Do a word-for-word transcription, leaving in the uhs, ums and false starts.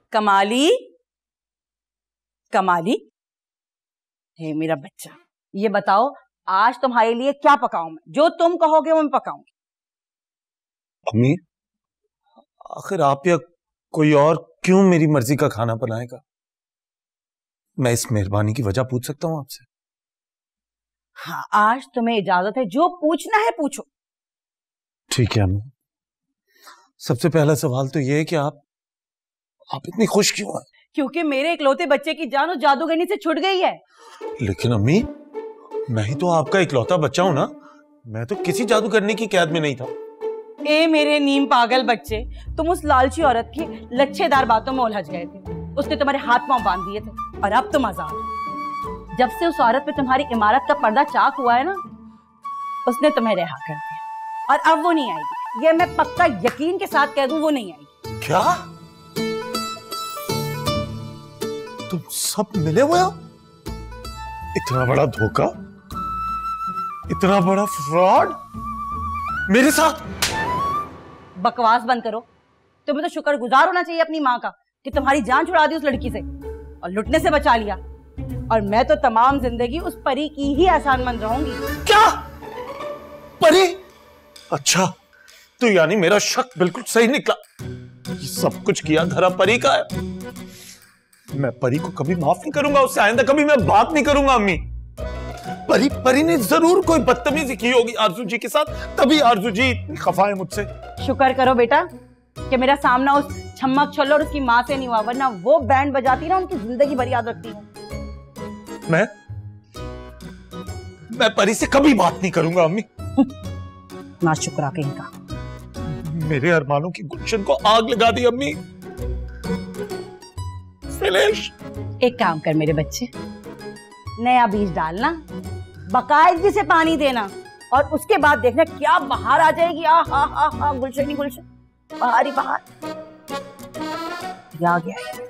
कमाली, कमाली, हे मेरा बच्चा, ये बताओ आज तुम्हारे लिए क्या पकाऊं मैं? जो तुम कहोगे वो मैं पकाऊंगी। अम्मी, आखिर आप या कोई और क्यों मेरी मर्जी का खाना बनाएगा? मैं इस मेहरबानी की वजह पूछ सकता हूं आपसे? हाँ, आज तुम्हें इजाजत है, जो पूछना है पूछो। ठीक है अम्मी। सबसे पहला सवाल तो यह है कि आप आप इतनी खुश क्यों हैं? क्योंकि मेरे इकलौते बच्चे की जान उस जादूगरनी से छुट गई है। लेकिन अम्मी, मैं ही तो आपका इकलौता बच्चा हूं ना। मैं तो किसी जादूगरनी की कैद में नहीं था। ए मेरे नीम पागल बच्चे, तुम उस लालची औरत की लच्छेदार बातों में उलझ गए थे। उसने तुम्हारे हाथ पांव बांध दिए थे और अब तुम आजाद हो। जब से उस औरत पे तुम्हारी इमारत का पर्दा चाक हुआ है ना, उसने तुम्हें रिहा कर दिया और अब वो नहीं आएगी। ये मैं पक्का यकीन के साथ कह दूं, वो नहीं आएगी। क्या? तुम सब मिले हुए हो? इतना बड़ा धोखा, इतना बड़ा फ्रॉड मेरे साथ? बकवास बंद करो। तुम्हें तो शुक्रगुजार होना चाहिए अपनी माँ का कि तुम्हारी जान छुड़ा दी उस लड़की से और लुटने से बचा लिया। और मैं तो तमाम जिंदगी उस परी की ही एहसानमंद रहूंगी। क्या? परी? अच्छा, तो यानी मेरा शक बिल्कुल सही निकला। ये सब कुछ किया धरा परी का है। मैं परी को कभी माफ नहीं करूंगा, उससे आइंदा कभी मैं बात नहीं करूंगा। अम्मी, परी परी ने जरूर कोई बदतमीजी की होगी आरजू जी के साथ, तभी आरजू जी इतनी खफा है मुझसे। शुक्र करो बेटा कि मेरा सामना उस छम्मक छल्लो और उसकी माँ से नहीं हुआ, वरना वो बैंड बजाती ना उनकी जिंदगी भर याद रखती हूँ। मैं मैं परी से कभी बात नहीं करूंगा अम्मी। ना शुक्र कहीं का। मेरे अरमानों की गुलशन को आग लगा दी अम्मी। फिनिश। एक काम कर मेरे बच्चे, नया बीज डालना, बाकायदगी से पानी देना और उसके बाद देखना क्या बाहर आ जाएगी। आ हा हा हा गुलशन ही गुलशन, बाहर ही बाहर। आ गया है।